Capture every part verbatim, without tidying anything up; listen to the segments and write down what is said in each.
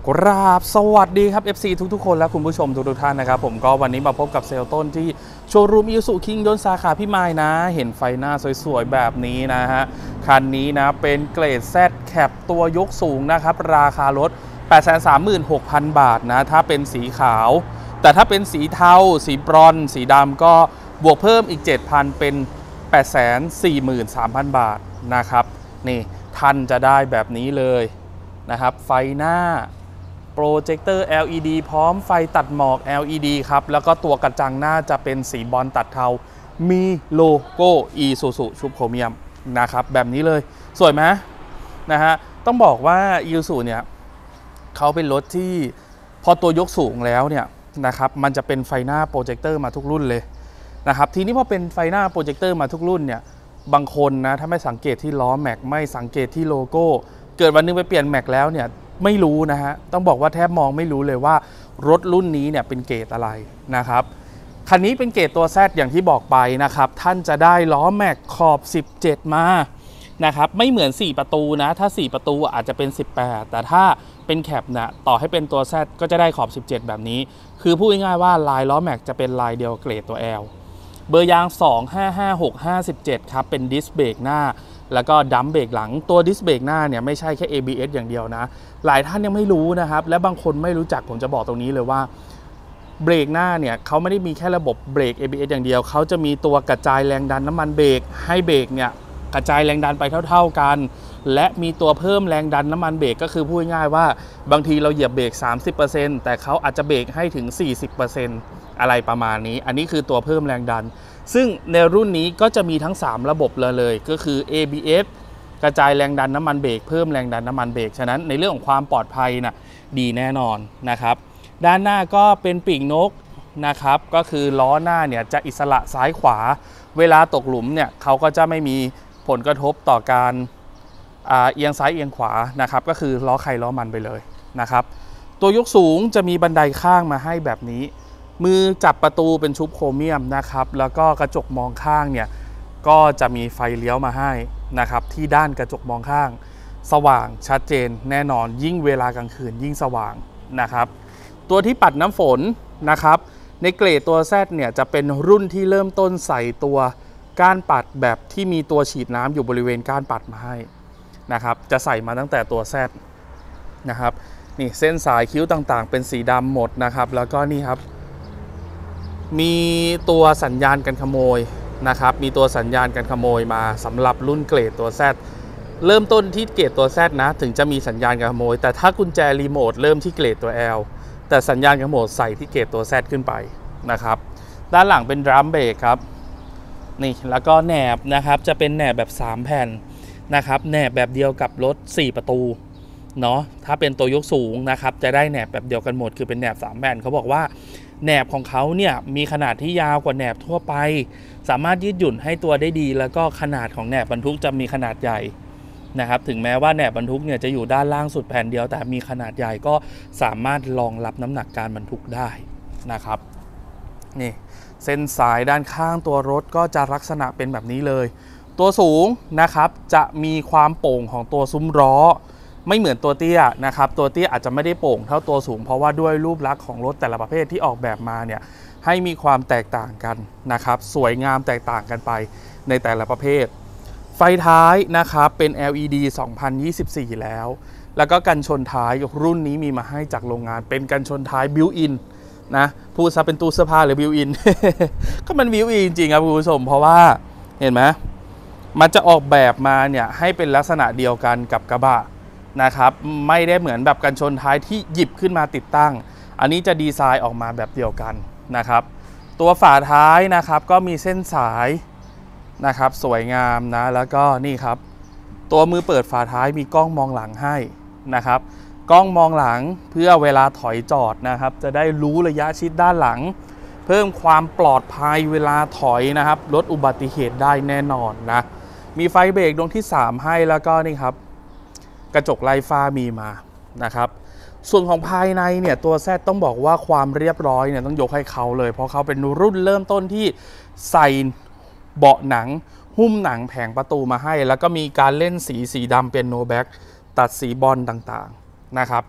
กราบสวัสดีครับ เอฟ ซี ทุกๆคนและคุณผู้ชมทุกๆท่านนะครับผมก็วันนี้มาพบกับเซลล์ต้นที่โชว์รูมอิซูคิงยนต์สาขาพี่มายนะเห็นไฟหน้าสวยๆแบบนี้นะฮะคันนี้นะเป็นเกรด Z แคปตัวยกสูงนะครับราคารถ แปดแสนสามหมื่นหกพัน บาทนะถ้าเป็นสีขาวแต่ถ้าเป็นสีเทาสีบรอนซ์สีดำก็บวกเพิ่มอีก เจ็ดพัน เป็น แปดแสนสี่หมื่นสามพัน บาทนะครับนี่ท่านจะได้แบบนี้เลยนะครับไฟหน้าโปรเจคเตอร์ แอล อี ดี พร้อมไฟตัดหมอก แอล อี ดี ครับแล้วก็ตัวกระจังหน้าจะเป็นสีบอลตัดเทามีโลโก้ Isuzu ชุบโครเมียมนะครับแบบนี้เลยสวยไหมนะฮะต้องบอกว่า Isuzu เนี่ยเขาเป็นรถที่พอตัวยกสูงแล้วเนี่ยนะครับมันจะเป็นไฟหน้าโปรเจคเตอร์มาทุกรุ่นเลยนะครับทีนี้พอเป็นไฟหน้าโปรเจคเตอร์มาทุกรุ่นเนี่ยบางคนนะถ้าไม่สังเกตที่ล้อแม็กไม่สังเกตที่โลโก้เกิดวันนึงไปเปลี่ยนแม็กแล้วเนี่ยไม่รู้นะฮะต้องบอกว่าแทบมองไม่รู้เลยว่ารถรุ่นนี้เนี่ยเป็นเกรดอะไรนะครับคันนี้เป็นเกรดตัว Z อย่างที่บอกไปนะครับท่านจะได้ล้อแม็กขอบสิบเจ็ดมานะครับไม่เหมือนสี่ประตูนะถ้าสี่ประตูอาจจะเป็นสิบแปดแต่ถ้าเป็นแคปนะต่อให้เป็นตัว Z ก็จะได้ขอบสิบเจ็ดแบบนี้คือพูดง่ายๆว่าลายล้อแม็กจะเป็นลายเดียวเกรดตัว L เบอร์ยางสอง ห้า ห้า หก ห้า เจ็ดครับเป็นดิสเบรกหน้าแล้วก็ดัมเบรกหลังตัวดิสเบรกหน้าเนี่ยไม่ใช่แค่ เอ บี เอส อย่างเดียวนะหลายท่านยังไม่รู้นะครับและบางคนไม่รู้จักผมจะบอกตรงนี้เลยว่าเบรกหน้าเนี่ยเขาไม่ได้มีแค่ระบบเบรก เอ บี เอส อย่างเดียวเขาจะมีตัวกระจายแรงดันน้ำมันเบรกให้เบรกเนี่ยกระจายแรงดันไปเท่าๆกันและมีตัวเพิ่มแรงดันน้ำมันเบรกก็คือพูดง่ายๆว่าบางทีเราเหยียบเบรก สามสิบเปอร์เซ็นต์ แต่เขาอาจจะเบรกให้ถึง สี่สิบเปอร์เซ็นต์ อะไรประมาณนี้อันนี้คือตัวเพิ่มแรงดันซึ่งในรุ่นนี้ก็จะมีทั้งสามระบบเลยเลยก็คือ เอ บี เอส กระจายแรงดันน้ำมันเบรกเพิ่มแรงดันน้ำมันเบรกฉะนั้นในเรื่องของความปลอดภัยนะ่ะดีแน่นอนนะครับด้านหน้าก็เป็นปีกนกนะครับก็คือล้อหน้าเนี่ยจะอิสระซ้ายขวาเวลาตกหลุมเนี่ยเขาก็จะไม่มีผลกระทบต่อการเอียงซ้ายเอียงขวานะครับก็คือล้อใครล้อมันไปเลยนะครับตัวยกสูงจะมีบันไดข้างมาให้แบบนี้มือจับประตูเป็นชุบโครเมียมนะครับแล้วก็กระจกมองข้างเนี่ยก็จะมีไฟเลี้ยวมาให้นะครับที่ด้านกระจกมองข้างสว่างชัดเจนแน่นอนยิ่งเวลากลางคืนยิ่งสว่างนะครับตัวที่ปัดน้ำฝนนะครับในเกรดตัว Z เนี่ยจะเป็นรุ่นที่เริ่มต้นใส่ตัวก้านปัดแบบที่มีตัวฉีดน้ำอยู่บริเวณก้านปัดมาให้นะครับจะใส่มาตั้งแต่ตัว Z นะครับนี่เส้นสายคิ้วต่างๆเป็นสีดำหมดนะครับแล้วก็นี่ครับมีตัวสัญญาณกันขโมยนะครับมีตัวสัญญาณการขโมยมาสำหรับรุ่นเกรดตัว Z เริ่มต้นที่เกรดตัว Z นะถึงจะมีสัญญาณการขโมยแต่ถ้ากุญแจรีโมทเริ่มที่เกรดตัว L แต่สัญญาณการขโมยใส่ที่เกรดตัว Z ขึ้นไปนะครับด้านหลังเป็นดรัมเบรกครับนี่แล้วก็แหนบนะครับจะเป็นแหนบแบบสามแผ่นนะครับแหนบแบบเดียวกับรถสี่ประตูเนาะถ้าเป็นตัวยกสูงนะครับจะได้แหนบแบบเดียวกันหมดคือเป็นแหนบสามแผ่นเขาบอกว่าแหนบของเขาเนี่ยมีขนาดที่ยาวกว่าแหนบทั่วไปสามารถยืดหยุ่นให้ตัวได้ดีแล้วก็ขนาดของแหนบบรรทุกจะมีขนาดใหญ่นะครับถึงแม้ว่าแหนบบรรทุกเนี่ยจะอยู่ด้านล่างสุดแผ่นเดียวแต่มีขนาดใหญ่ก็สามารถรองรับน้ำหนักการบรรทุกได้นะครับนี่เส้นสายด้านข้างตัวรถก็จะลักษณะเป็นแบบนี้เลยตัวสูงนะครับจะมีความโป่งของตัวซุ้มล้อไม่เหมือนตัวเตี้ยนะครับตัวเตี้ยอาจจะไม่ได้โป่งเท่าตัวสูงเพราะว่าด้วยรูปลักษณ์ของรถแต่ละประเภทที่ออกแบบมาเนี่ยให้มีความแตกต่างกันนะครับสวยงามแตกต่างกันไปในแต่ละประเภทไฟท้ายนะครับเป็น แอล อี ดี สองพันยี่สิบสี่แล้วแล้วก็กันชนท้ายรุ่นนี้มีมาให้จากโรงงานเป็นกันชนท้ายบิวอินนะพูดซะเป็นตู้เสื้อผ้าหรือบิวอิน ก็มันบิวอินจริงๆครับคุณผู้ชมเพราะว่าเห็นไหมมันจะออกแบบมาเนี่ยให้เป็นลักษณะเดียวกันกับกระบะนะครับไม่ได้เหมือนแบบกันชนท้ายที่หยิบขึ้นมาติดตั้งอันนี้จะดีไซน์ออกมาแบบเดียวกันนะครับตัวฝาท้ายนะครับก็มีเส้นสายนะครับสวยงามนะแล้วก็นี่ครับตัวมือเปิดฝาท้ายมีกล้องมองหลังให้นะครับกล้องมองหลังเพื่อเวลาถอยจอดนะครับจะได้รู้ระยะชิดด้านหลังเพิ่มความปลอดภัยเวลาถอยนะครับลดอุบัติเหตุได้แน่นอนนะมีไฟเบรกดวงที่สามให้แล้วก็นี่ครับกระจกไร้ฝ้ามีมานะครับส่วนของภายในเนี่ยตัว Z ต้องบอกว่าความเรียบร้อยเนี่ยต้องยกให้เขาเลยเพราะเขาเป็นรุ่นเริ่มต้นที่ใส่เบาะหนังหุ้มหนังแผงประตูมาให้แล้วก็มีการเล่นสีสีดำเป็นโนแบ็กตัดสีบอลต่างๆนะครับ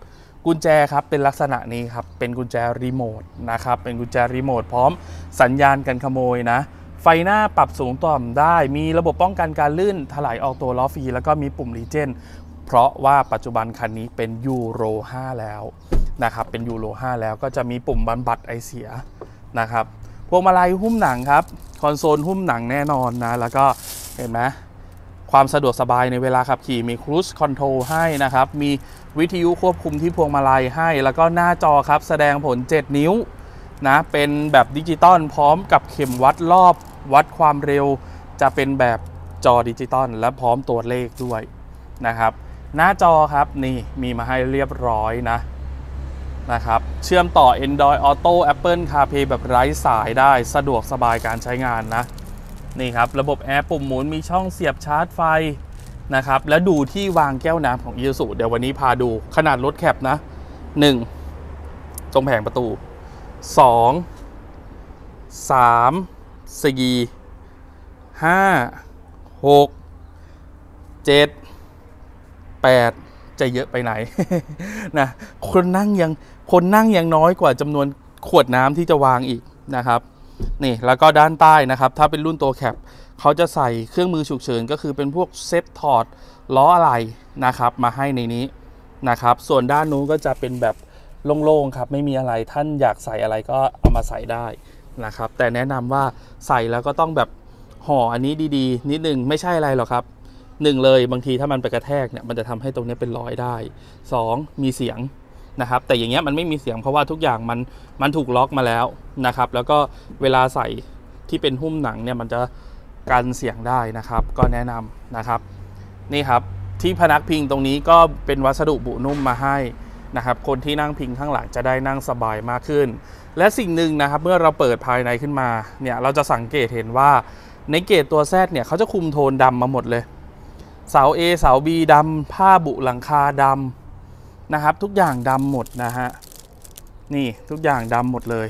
กุญแจครับเป็นลักษณะนี้ครับเป็นกุญแจรีโมทนะครับเป็นกุญแจรีโมทพร้อมสัญญาณกันขโมยนะไฟหน้าปรับสูงต่ำได้มีระบบป้องกันการลื่นถลายออกตัวล้อฟรีแล้วก็มีปุ่มรีเจนเพราะว่าปัจจุบันคันนี้เป็นยูโรห้าแล้วนะครับเป็นยูโรห้าแล้วก็จะมีปุ่มบำบัดไอเสียนะครับพวงมาลัยหุ้มหนังครับคอนโซลหุ้มหนังแน่นอนนะแล้วก็เห็นไหมความสะดวกสบายในเวลาขับขี่มีครูซคอนโทรลให้นะครับมีวิทยุควบคุมที่พวงมาลัยให้แล้วก็หน้าจอครับแสดงผลเจ็ดนิ้วนะเป็นแบบดิจิตอลพร้อมกับเข็มวัดรอบวัดความเร็วจะเป็นแบบจอดิจิตอลและพร้อมตัวเลขด้วยนะครับหน้าจอครับนี่มีมาให้เรียบร้อยนะนะครับเชื่อมต่อ Android Auto Apple CarPlay แบบไร้สายได้สะดวกสบายการใช้งานนะนี่ครับระบบแอร์ปุ่มหมุนมีช่องเสียบชาร์จไฟนะครับแล้วดูที่วางแก้วน้ำของ Isuzu เดี๋ยววันนี้พาดูขนาดรถแคปนะหนึ่งตรงแผงประตูสอง สาม สี่ ห้า หก เจ็ด แปดจะเยอะไปไหน นะคนนั่งยังคนนั่งยังน้อยกว่าจำนวนขวดน้ำที่จะวางอีกนะครับนี่แล้วก็ด้านใต้นะครับถ้าเป็นรุ่นตัวแคปเขาจะใส่เครื่องมือฉุกเฉินก็คือเป็นพวกเซ็ตถอดล้ออะไรนะครับมาให้ในนี้นะครับส่วนด้านนู้นก็จะเป็นแบบโล่งๆครับไม่มีอะไรท่านอยากใส่อะไรก็เอามาใส่ได้นะครับแต่แนะนำว่าใส่แล้วก็ต้องแบบห่ออันนี้ดีๆนิดนึงไม่ใช่อะไรหรอกครับหนึ่งเลยบางทีถ้ามันไปกระแทกเนี่ยมันจะทำให้ตรงนี้เป็นรอยได้สองมีเสียงนะครับแต่อย่างเงี้ยมันไม่มีเสียงเพราะว่าทุกอย่างมันมันถูกล็อกมาแล้วนะครับแล้วก็เวลาใส่ที่เป็นหุ้มหนังเนี่ยมันจะกันเสียงได้นะครับก็แนะนำนะครับนี่ครับที่พนักพิงตรงนี้ก็เป็นวัสดุบุนุ่มมาให้นะครับคนที่นั่งพิงข้างหลังจะได้นั่งสบายมากขึ้นและสิ่งหนึ่งนะครับเมื่อเราเปิดภายในขึ้นมาเนี่ยเราจะสังเกตเห็นว่าในเกจตัว Z เนี่ยเขาจะคุมโทนดำมาหมดเลยเสา A เสา B ดำผ้าบุหลังคาดำนะครับทุกอย่างดำหมดนะฮะนี่ทุกอย่างดำหมดเลย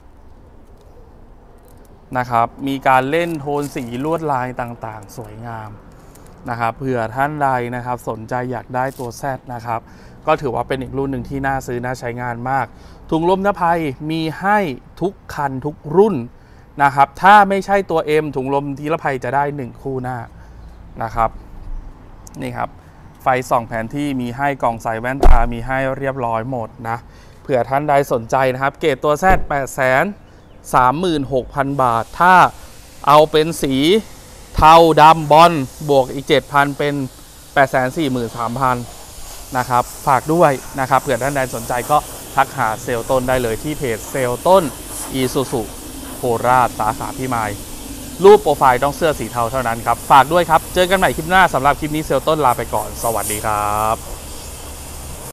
นะครับมีการเล่นโทนสีลวดลายต่างๆสวยงามนะครับเผื่อท่านใดนะครับสนใจอยากได้ตัว Z นะครับก็ถือว่าเป็นอีกรุ่นหนึ่งที่น่าซื้อน่าใช้งานมากถุงลมนิรภัยมีให้ทุกคันทุกรุ่นนะครับถ้าไม่ใช่ตัว M ถุงลมนิรภัยจะได้หนึ่งคู่หน้านะครับนี่ครับไฟส่องแผนที่มีให้กล่องใส่แว่นตามีให้เรียบร้อยหมดนะเผื่อท่านใดสนใจนะครับเกรดตัว Z แปดแสนสามหมื่นหกพัน บาทถ้าเอาเป็นสีเทาดำบอลบวกอีก เจ็ดพัน เป็น แปดแสนสี่หมื่นสามพัน นะครับฝากด้วยนะครับเผื่อท่านใดสนใจก็ทักหาเซลต้นได้เลยที่เพจเซลต้น Isuzu โคราชสาขาพิมายรูปโปรไฟล์ต้องเสื้อสีเทาเท่านั้นครับฝากด้วยครับเจอกันใหม่คลิปหน้าสำหรับคลิปนี้เซลต้นลาไปก่อนสวัสดีครับ